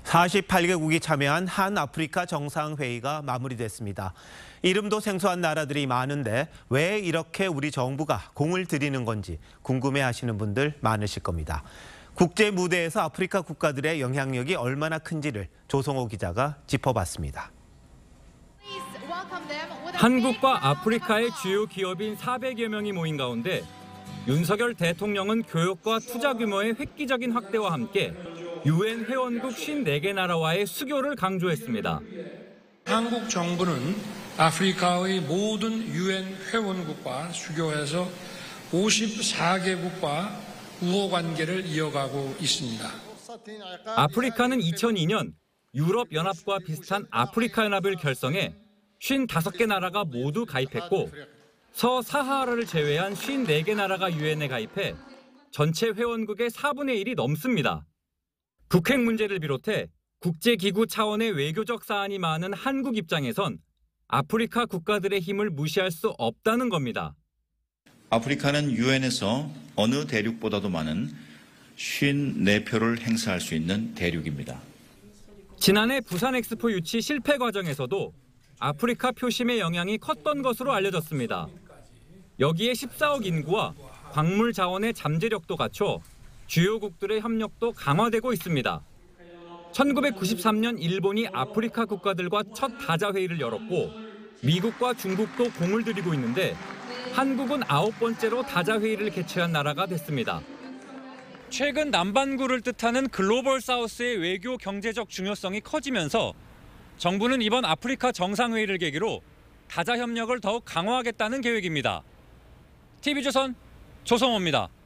48개국이 참여한 한아프리카 정상회의가 마무리됐습니다. 이름도 생소한 나라들이 많은데 왜 이렇게 우리 정부가 공을 들이는 건지 궁금해하시는 분들 많으실 겁니다. 국제 무대에서 아프리카 국가들의 영향력이 얼마나 큰지를 조성호 기자가 짚어봤습니다. 한국과 아프리카의 주요 기업인 400여 명이 모인 가운데 윤석열 대통령은 교역과 투자 규모의 획기적인 확대와 함께 UN 회원국 54개 나라와의 수교를 강조했습니다. 한국 정부는 아프리카의 모든 UN 회원국과 수교해서 54개국과 우호 관계를 이어가고 있습니다. 아프리카는 2002년 유럽연합과 비슷한 아프리카 연합을 결성해 55개 나라가 모두 가입했고 서사하라를 제외한 54개 나라가 유엔에 가입해 전체 회원국의 4분의 1이 넘습니다. 북핵 문제를 비롯해 국제기구 차원의 외교적 사안이 많은 한국 입장에선 아프리카 국가들의 힘을 무시할 수 없다는 겁니다. 아프리카는 유엔에서 어느 대륙보다도 많은 54표를 행사할 수 있는 대륙입니다. 지난해 부산 엑스포 유치 실패 과정에서도 아프리카 표심의 영향이 컸던 것으로 알려졌습니다. 여기에 14억 인구와 광물 자원의 잠재력도 갖춰 주요국들의 협력도 강화되고 있습니다. 1993년 일본이 아프리카 국가들과 첫 다자회의를 열었고 미국과 중국도 공을 들이고 있는데 한국은 9번째로 다자회의를 개최한 나라가 됐습니다. 최근 남반구를 뜻하는 글로벌 사우스의 외교 경제적 중요성이 커지면서 정부는 이번 아프리카 정상회의를 계기로 다자 협력을 더욱 강화하겠다는 계획입니다. TV조선 조성호입니다.